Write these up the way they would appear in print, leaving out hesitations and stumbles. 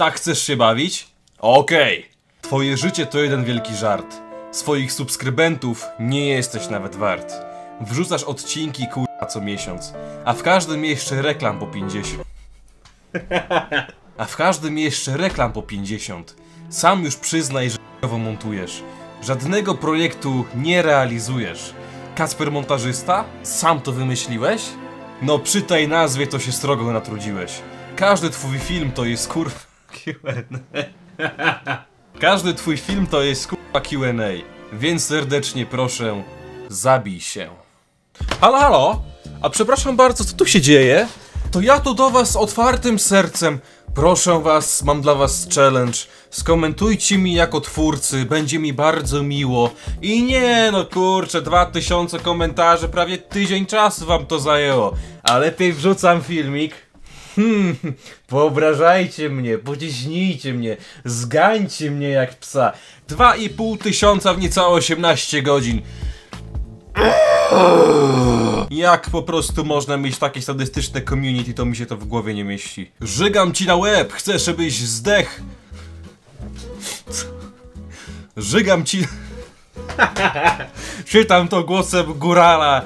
Tak chcesz się bawić? Okej. Twoje życie to jeden wielki żart. Swoich subskrybentów nie jesteś nawet wart. Wrzucasz odcinki kurwa co miesiąc, a w każdym jeszcze reklam po 50. Sam już przyznaj, że ch**owo montujesz. Żadnego projektu nie realizujesz. Kacper montażysta? Sam to wymyśliłeś? No przy tej nazwie to się srogo natrudziłeś. Każdy twój film to jest kurwa Q&A. Każdy twój film to jest kurwa Q&A. Więc serdecznie proszę, zabij się. Halo, halo? A przepraszam bardzo, co tu się dzieje? To ja tu do was z otwartym sercem. Proszę was, mam dla was challenge. Skomentujcie mi jako twórcy, będzie mi bardzo miło. I nie no kurczę, 2000 komentarzy, prawie tydzień czasu wam to zajęło. A lepiej wrzucam filmik. Poobrażajcie mnie, pociśnijcie mnie, zgańcie mnie jak psa. 2500 w niecałe 18 godzin. Jak po prostu można mieć takie sadystyczne community, to mi się to w głowie nie mieści. Żygam ci na łeb, chcę, żebyś zdech. Żygam ci... Czytam to głosem górala.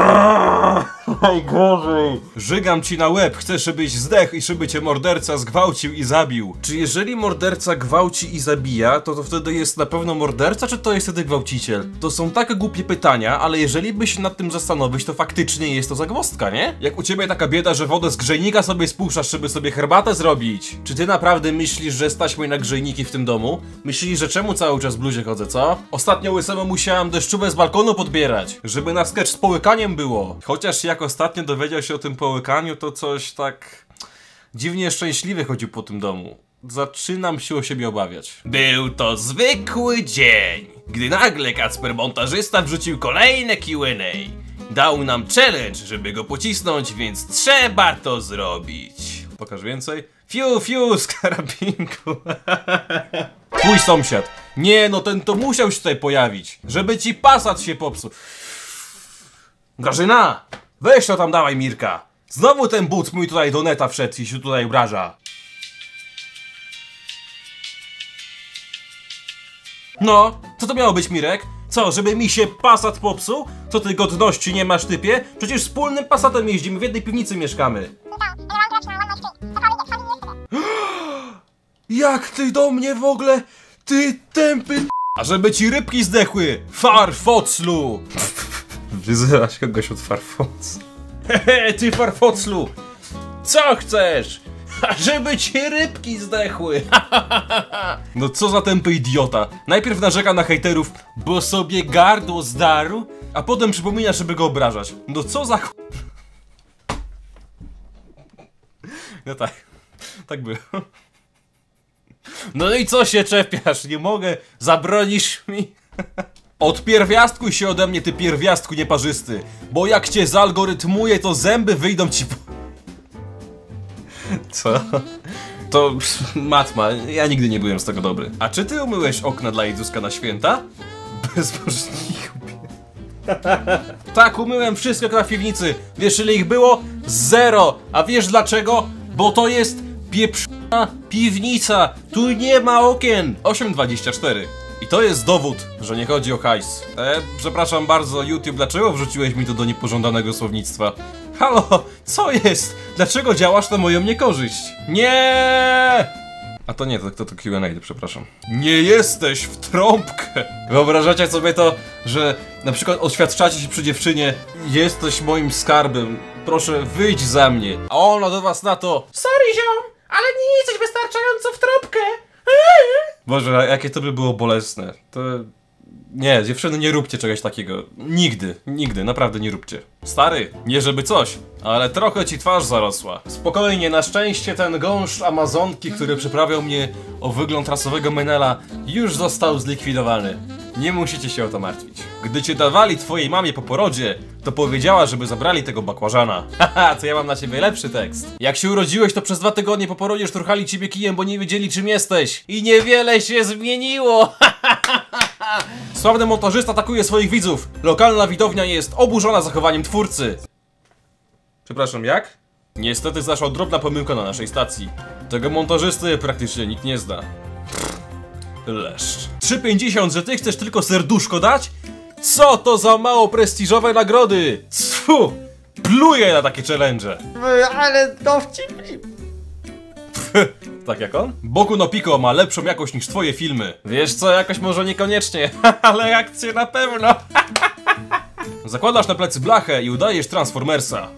Najgorzej. Żygam ci na łeb, chcę, żebyś zdechł i żeby cię morderca zgwałcił i zabił. Czy jeżeli morderca gwałci i zabija, to wtedy jest na pewno morderca, czy to jest wtedy gwałciciel? To są takie głupie pytania, ale jeżeli by się nad tym zastanowić, to faktycznie jest to zagwozdka, nie? Jak u ciebie taka bieda, że wodę z grzejnika sobie spuszczasz, żeby sobie herbatę zrobić. Czy ty naprawdę myślisz, że stać mnie na grzejniki w tym domu? Myślisz, że czemu cały czas w bluzie chodzę, co? Ostatnio łysemu musiałam deszczówę z balkonu podbierać, żeby na sketch z połykaniem było. Chociaż jak ostatnio dowiedział się o tym połykaniu, to coś tak dziwnie szczęśliwy chodził po tym domu. Zaczynam się o siebie obawiać. Był to zwykły dzień, gdy nagle Kacper montażysta wrzucił kolejne Q&A. Dał nam challenge, żeby go pocisnąć, więc trzeba to zrobić. Pokaż więcej. Fiu, fiu, z karabinku. Twój sąsiad. Nie no, ten to musiał się tutaj pojawić, żeby ci Passat się popsuł. Grażyna! Weź to tam dawaj, Mirka! Znowu ten but mój tutaj do neta wszedł i się tutaj obraża. No, co to miało być, Mirek? Co, żeby mi się Passat popsuł? Co ty godności nie masz, typie? Przecież wspólnym Passatem jeździmy, w jednej piwnicy mieszkamy. Jak ty do mnie w ogóle? Ty tępy... A żeby ci rybki zdechły! Farfoclu! Wyzywasz kogoś od farfoc. Hehe, ty farfoclu! Co chcesz? Żeby ci rybki zdechły! No co za tępy idiota. Najpierw narzeka na hejterów, bo sobie gardło zdarł, a potem przypomina, żeby go obrażać. No co za ch... No tak. Tak było. No i co się czepiasz? Nie mogę. Zabronisz mi? Odpierwiastkuj się ode mnie, ty pierwiastku nieparzysty. Bo jak cię zalgorytmuję, to zęby wyjdą ci... Co? To matma, ja nigdy nie byłem z tego dobry. A czy ty umyłeś okna dla Jezuska na święta? Bezbożniku. Tak, umyłem wszystko na piwnicy. Wiesz ile ich było? 0. A wiesz dlaczego? Bo to jest pieprzona piwnica. Tu nie ma okien. 8,24. I to jest dowód, że nie chodzi o hajs. Przepraszam bardzo, YouTube, dlaczego wrzuciłeś mi to do niepożądanego słownictwa? Halo, co jest? Dlaczego działasz na moją niekorzyść? Nie! A to nie, to Q&A, przepraszam. Nie jesteś w trąbkę! Wyobrażacie sobie to, że na przykład oświadczacie się przy dziewczynie: jesteś moim skarbem, proszę wyjdź za mnie. A ona do was na to: sorry ziom, ale nie jesteś wystarczająco w trąbkę. Boże, jakie to by było bolesne. To... Nie, dziewczyny, nie róbcie czegoś takiego. Nigdy, nigdy, naprawdę nie róbcie. Stary, nie żeby coś, ale trochę ci twarz zarosła. Spokojnie, na szczęście ten gąszcz Amazonki, który przyprawiał mnie o wygląd rasowego menela, już został zlikwidowany. Nie musicie się o to martwić. Gdy cię dawali twojej mamie po porodzie, to powiedziała, żeby zabrali tego bakłażana. Haha, to ja mam na ciebie lepszy tekst. Jak się urodziłeś, to przez 2 tygodnie po porodzie szturchali ciebie kijem, bo nie wiedzieli czym jesteś. I niewiele się zmieniło. Sławny montażysta atakuje swoich widzów. Lokalna widownia jest oburzona zachowaniem twórcy. Przepraszam, jak? Niestety zaszła drobna pomyłka na naszej stacji. Tego montażysty praktycznie nikt nie zna. Leszcz. 3,50, że ty chcesz tylko serduszko dać? Co to za mało prestiżowe nagrody? Cfu! Pluję na takie challenge. Ale dowcip. Tak jak on? Boku no Pico ma lepszą jakość niż twoje filmy. Wiesz co, jakoś może niekoniecznie, ale akcje na pewno. Zakładasz na plecy blachę i udajesz Transformersa.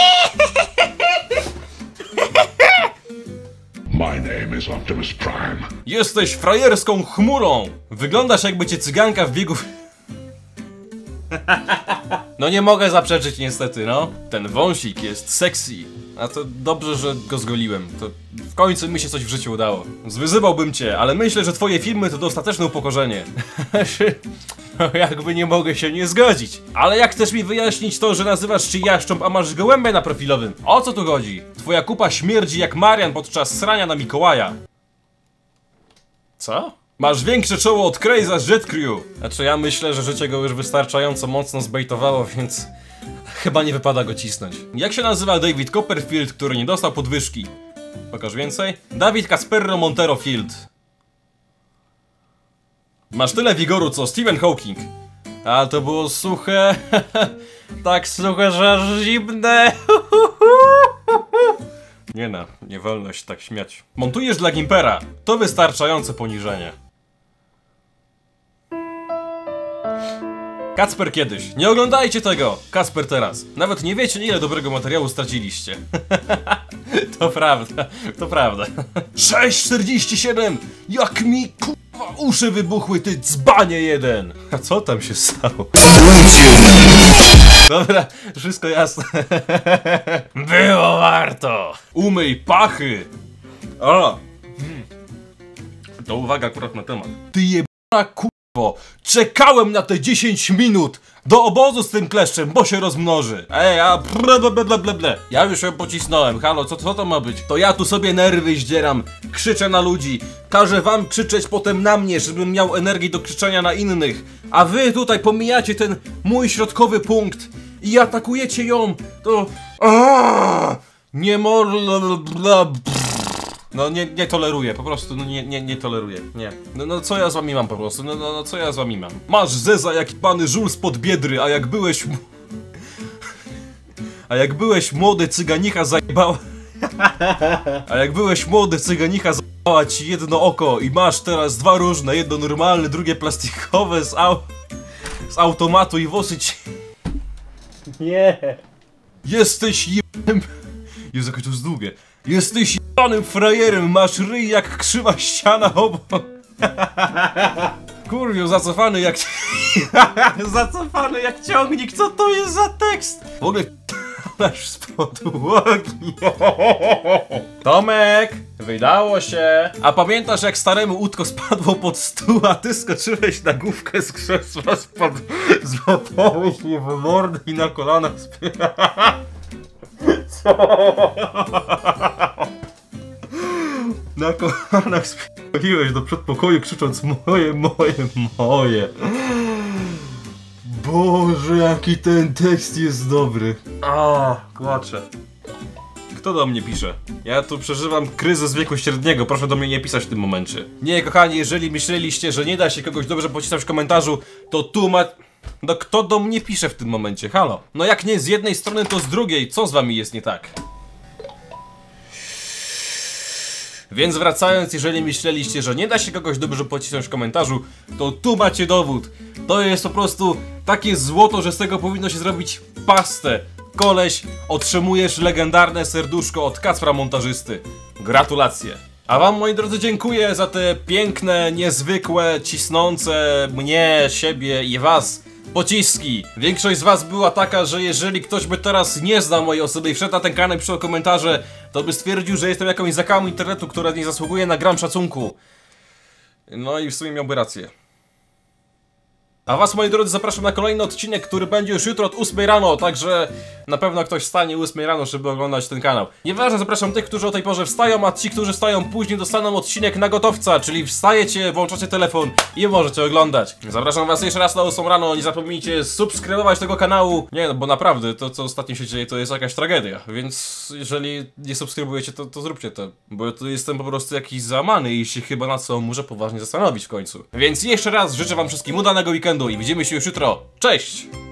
My name is Optimus Prime. Jesteś frajerską chmurą. Wyglądasz jakby cię cyganka w biegu... No nie mogę zaprzeczyć niestety, no. Ten wąsik jest sexy. A to dobrze, że go zgoliłem. To w końcu mi się coś w życiu udało. Zwyzywałbym cię, ale myślę, że twoje filmy to dostateczne upokorzenie. No jakby nie mogę się nie zgodzić. Ale jak chcesz mi wyjaśnić to, że nazywasz się Jaszcząb, a masz gołębę na profilowym? O co tu chodzi? Twoja kupa śmierdzi jak Marian podczas srania na Mikołaja. Co? Masz większe czoło od Crazy'a z Jet Crew. Znaczy ja myślę, że życie go już wystarczająco mocno zbejtowało, więc... chyba nie wypada go cisnąć. Jak się nazywa David Copperfield, który nie dostał podwyżki? Pokaż więcej. David Casperro Montero Field. Masz tyle wigoru co Stephen Hawking. A to było suche. Tak suche, że aż zimne. Nie no, nie wolno się tak śmiać. Montujesz dla Gimpera. To wystarczające poniżenie. Kacper kiedyś. Nie oglądajcie tego! Kacper teraz. Nawet nie wiecie, ile dobrego materiału straciliście. To prawda, to prawda. 6,47! Jak mi kurwa uszy wybuchły, ty dzbanie jeden! A co tam się stało? Dobra, wszystko jasne. Było warto! Umyj pachy! O! To uwaga akurat na temat. Ty jebana kurwo! Czekałem na te 10 minut! Do obozu z tym kleszczem, bo się rozmnoży! Ej, a ble. Ja już ją pocisnąłem, halo, co to ma być? To ja tu sobie nerwy zdzieram, krzyczę na ludzi, każę wam krzyczeć potem na mnie, żebym miał energii do krzyczenia na innych. A wy tutaj pomijacie ten mój środkowy punkt i atakujecie ją, to... Nie No nie toleruję, po prostu, no nie toleruję, nie. No co ja z wami mam po prostu, no co ja z wami mam? Masz zeza jak pany żul spod biedry, a jak byłeś... A jak byłeś młody, cyganicha zajebała... A jak byłeś młody, cyganicha zajebała ci jedno oko i masz teraz dwa różne, jedno normalne, drugie plastikowe z automatu i włosy ci... Nie. Jesteś jebem... Jezu, jakie to jest długie. Jesteś jebanym frajerem, masz ryj jak krzywa ściana obok. Kurwiu, zacofany jak... Zacofany jak ciągnik, co to jest za tekst? W ogóle nasz z podłogi. Tomek, wydało się. A pamiętasz jak staremu łódko spadło pod stół, a ty skoczyłeś na główkę z krzesła, złapałeś mnie w mordę i na kolanach Na kolanach spierdoliłeś do przedpokoju krzycząc moje. Boże, jaki ten tekst jest dobry. Kłaczę. Kto do mnie pisze? Ja tu przeżywam kryzys wieku średniego, proszę do mnie nie pisać w tym momencie. Nie, kochani, jeżeli myśleliście, że nie da się kogoś dobrze pocisnąć w komentarzu, to tu ma... No kto do mnie pisze w tym momencie? Halo? No jak nie z jednej strony, to z drugiej. Co z wami jest nie tak? Więc wracając, jeżeli myśleliście, że nie da się kogoś dobrze pocisnąć w komentarzu, to tu macie dowód. To jest po prostu takie złoto, że z tego powinno się zrobić pastę. Koleś, otrzymujesz legendarne serduszko od Kacpra montażysty. Gratulacje. A wam, moi drodzy, dziękuję za te piękne, niezwykłe, cisnące mnie, siebie i was pociski. Większość z was była taka, że jeżeli ktoś by teraz nie znał mojej osoby i wszedł na ten kanał i pisał komentarze, to by stwierdził, że jestem jakąś zakałą internetu, która nie zasługuje na gram szacunku. No i w sumie miałby rację. A was, moi drodzy, zapraszam na kolejny odcinek, który będzie już jutro od 8 rano, także na pewno ktoś wstanie 8 rano, żeby oglądać ten kanał. Nieważne, zapraszam tych, którzy o tej porze wstają, a ci, którzy wstają później, dostaną odcinek na gotowca, czyli wstajecie, włączacie telefon i możecie oglądać. Zapraszam was jeszcze raz na 8 rano, nie zapomnijcie subskrybować tego kanału. Nie no, bo naprawdę, to co ostatnio się dzieje, to jest jakaś tragedia, więc jeżeli nie subskrybujecie, to zróbcie to, bo tu jestem po prostu jakiś załamany i się chyba na co muszę poważnie zastanowić w końcu. Więc jeszcze raz życzę wam wszystkim udanego weekendu i widzimy się już jutro. Cześć!